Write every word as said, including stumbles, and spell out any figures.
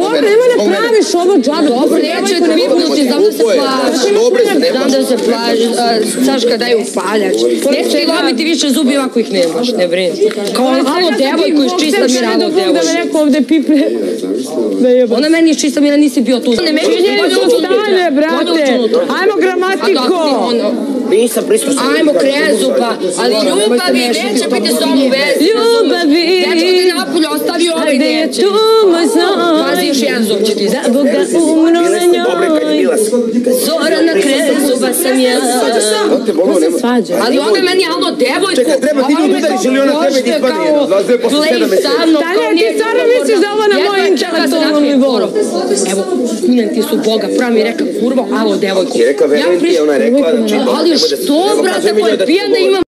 Dobro, nema da praviš ovo džabe. Dobro, neće pipnuti, znam da se plaži. Znam da se plaži. Saška, daj upaljač. Neće ti lomiti više zubi ovako ih nemaš, ne brini. Kao halo devojko iz čista mira, halo devojko. Da me neko ovde pipne. Ona meni iz čista mira, nisi bio tu. Činjeni su stane, brate. Ajmo gramatiko. Nisam prislušao. Ajmo krezu pa, ali ljubavi neće biti s ovom vezi. Ljubavi. Neće ti napolje ostavio ovaj neće. Gde je tu moj zon. Pazi, još jedan zub će ti. Da Boga umro na njoj. Zora na krezuba sam ja. Ko se svađa? Ali ona meni halo devojku. Čekaj, treba ti nju udariš ili ona tebe ti ispadne jedno. Zlaze posle sedam meseci. Tanja, ti stvarno misliš da ovo na moj intelektualnom nivou? Evo, kunem ti su Boga, pravo mi je rekla kurva, halo devojku. I rekla, verujem ti, ona je rekla, znači... Ali što, brate, koji pijane imam